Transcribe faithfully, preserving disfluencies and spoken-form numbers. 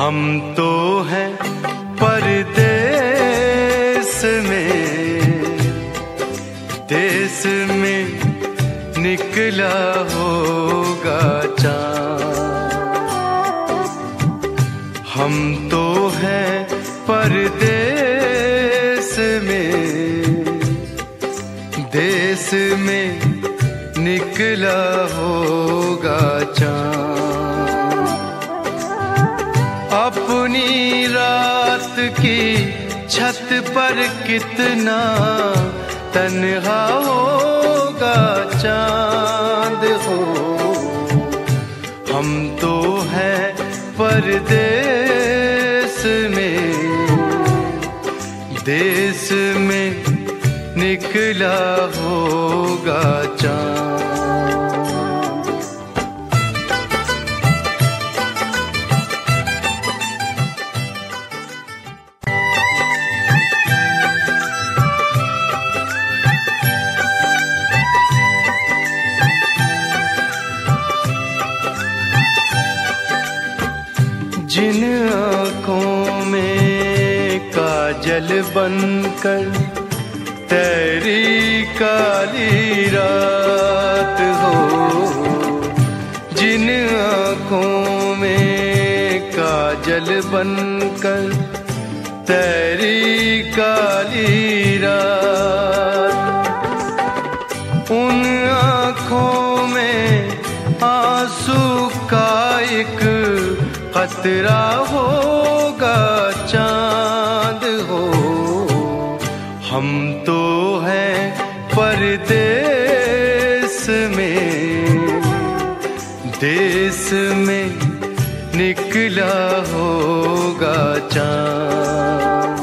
हम तो हैं परदेस में, देश में निकला होगा चाँद। हम तो हैं परदेस में, देश में निकला होगा चाँद। अपनी रात की छत पर कितना तन्हा होगा चाँद हो। हम तो हैं परदेस में, देश में निकला होगा चाँद। जिन आँखों में काजल बनकर तेरी काली रात हो, जिन आँखों में काजल बनकर तेरी काली रात, उन आँखों में आंसू का एक खतरा होगा चाँद हो। हम तो हैं परदेस में, देश में निकला होगा चाँद।